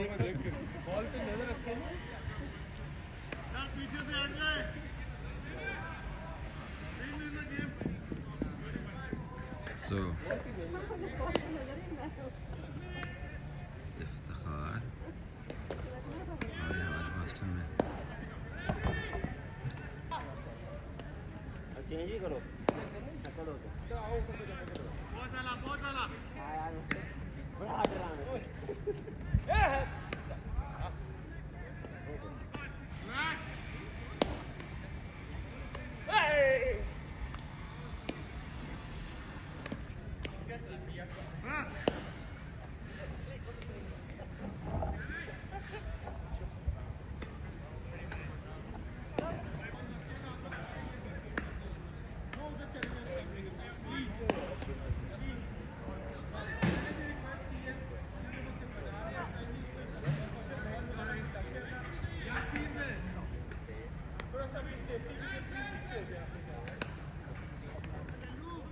Ball पे नजर रखे ना पीछे से हट जाए। So इफ्तिखार और यहाँ बॉस्टन में चेंज ही करो बहुत आला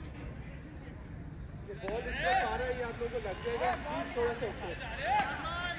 बॉल इसमें आ रहा है, ये आप लोगों को लग जाएगा, प्लीज थोड़ा सा